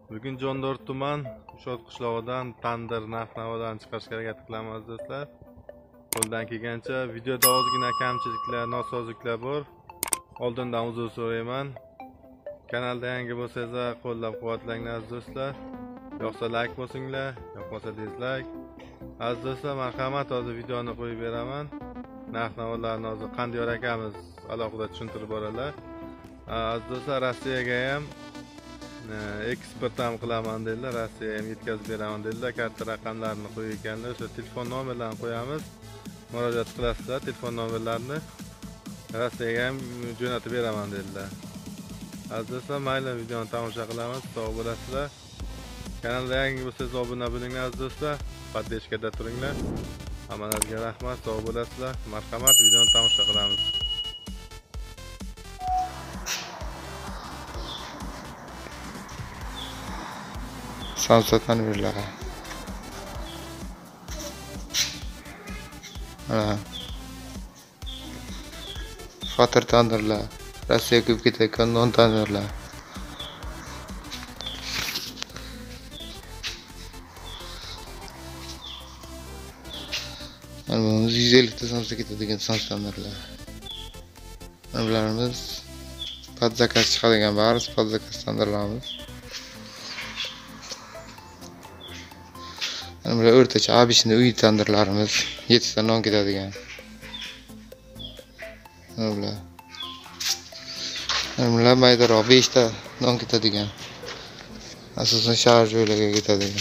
Bugun Jondor tuman Ushot qishlog'idan tandir narx-navodan chiqarishga harakat qilamiz do'stlar. Qo'ldan kelgancha videoda ozgina kamchiliklar, nosozliklar bor. Oldindan uzr so'rayman. Kanalda yangi bo'lsangiz qo'llab-quvvatlanglar do'stlar. Yoqsa like bosinglar, yoqmasa dislike. Aziz do'stlar, marhamat, hozir videoni qo'yib beraman. Narx-navolarni hozir Qandiyor akamiz alohida tushuntirib boradilar. Aziz do'stlar, Rossiyaga ham eksport ham qilaman dedilar, Rossiyaga ham yetkazib beraman dedilar. Katta raqamlarni qo'yganlar, o'sha telefon nomerlarini qo'yamiz. Murojaat qilasizlar, telefon nomerlarini Rossiyaga ham jo'natib beraman dedilar. Aziz do'stlar, mayli, videoni tomosha qilamiz. Sog' bo'lasizlar. Kanalga yangi bo'lsangiz obuna bo'linglar aziz do'stlar. Podpishkada turinglar. Hammangizga rahmat, sog' bo'lasizlar. Marhamat, videoni tomosha qilamiz. Samsatdan veriladi. Fatır tandırlar. Rossiya ko'p ketayotgan non tandırlar. Bunimiz 150 ta samsa ketadigan samsa tandırlar. Bularimiz pod zakaz chiqadigan barisi pod zakaz tandırlarimiz. Bular o'rtacha abishni uy tandırlarimiz 7 ta non ketadigan. Bular maydaroq 5 ta non ketadigan. Asosan shahar joylarga ketadigan.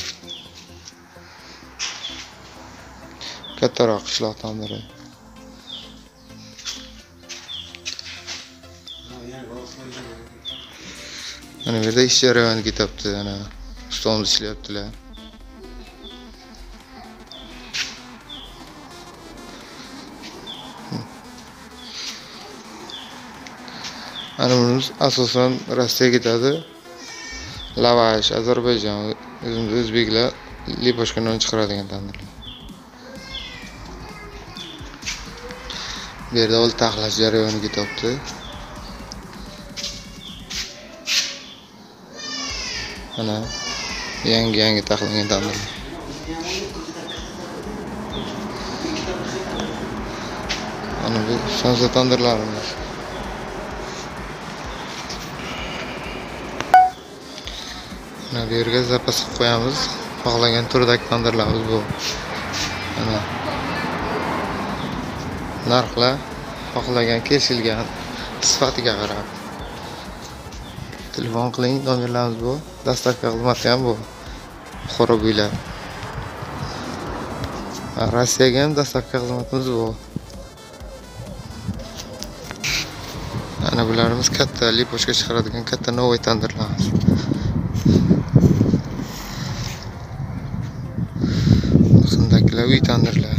Kattaroq qishloq tandiri. Mana bu yerda ish jarayoni ketyapti, ana ustomuz ishlayaptilar. Ana bunimiz asosan Rossiyaga ketadi. Lavash, Ozarbayjon, o'zimiz o'zbeklar liposhka non chiqaradigan tandirlar. Bu yerda ol taxlash jarayoni ketyapti. Ana yangi taxlangan tandirlar. Ana bu samsa tandirlarimiz. Bu yerga zapas qilib qo'yamiz. Xohlagan turdagi tandirlarimiz bu. Mana narxlar xohlagan kelishilgan sifatiga qarab. Telefon qiling, nomerlarimiz bu. Dastavka xizmati ham bu. Xorobiylar. Rossiyaga ham dastavka xizmatimiz bu. Ana bularimiz katta liposhka chiqaradigan katta novoy tandirlarimiz. Bundakilar uy tandirlar.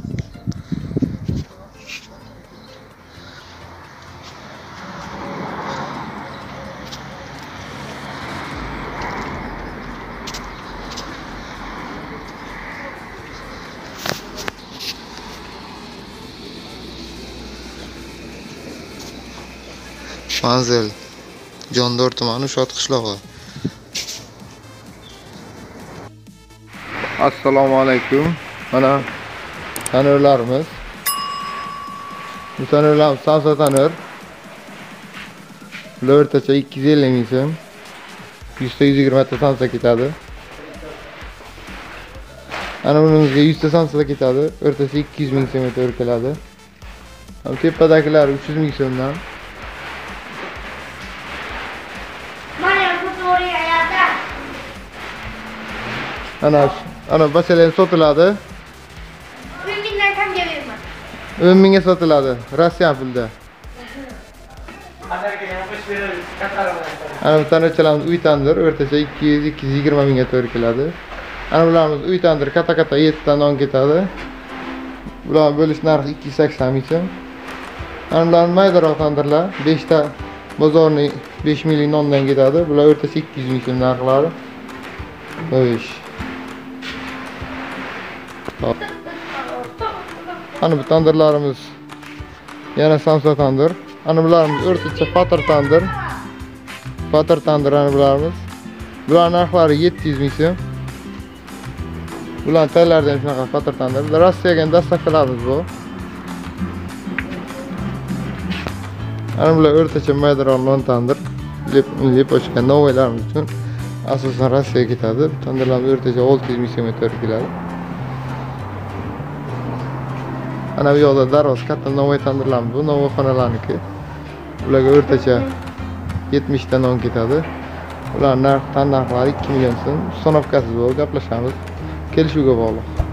Manzil Jondor tumani Ushot qishlog'i. Assalomu alaykum. Mana tanirlarimiz. Bu tanirlarimiz samsa tanir. Bular o'rtacha 250 ming so'm. 100 ta 120 ta samsa ketadi. Ana bunimizga 100 ta samsa ketadi. O'rtacha 200 ming so'm to'g'ri keladi. Ham tepadagilar 300 ming so'mdan. Ana basalar sotiladi. 10 mingdan kamga berma. 10 mingga sotiladi. Rossiya pulda. Ana bu tandirchalarimiz uy tandir, o'rtacha 200-220 mingga to'g'ri keladi. Ana bularimiz uy tandir, katta 7 ta non ketadi. Bular bo'lish narxi 280 ming so'm. Ana bular maydaroq tandirlar, 5 ta bozorning 5 minglik nondan ketadi. Bular o'rtacha 200 ming so'm narxlari. Bo'lish. Ana bu tandirlarimiz yana samsa tandir. Ana bularimiz o'rtacha fatır tandir. Fatır tandir ana bularimiz. Bular narxlari 700 ming so'm. Bular taylardan shunaqa qattiq tandir. Rossiyaga dastavkalarimiz bu. Ana bular o'rtacha maydaroq non tandir. Lep ochgan novoylarimiz uchun asosan Rossiyaga ketadi. Tandirlarimiz o'rtacha 600 ming so'mga to'g'ri keladi. Ana bu yoqda darvoz katta novoy tandirlarimiz bu, novoy xonalarniki. Ularga o'rtacha 70 ta non ketadi. Ular narxlari 2 million so'm. Stanovkasiz bo'lib gaplashamiz. Kelishuvga bog'liq.